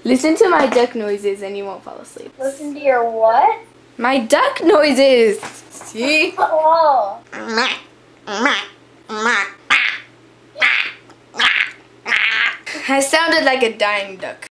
Listen to my duck noises and you won't fall asleep. Listen to your what? My duck noises. See? Oh. I sounded like a dying duck.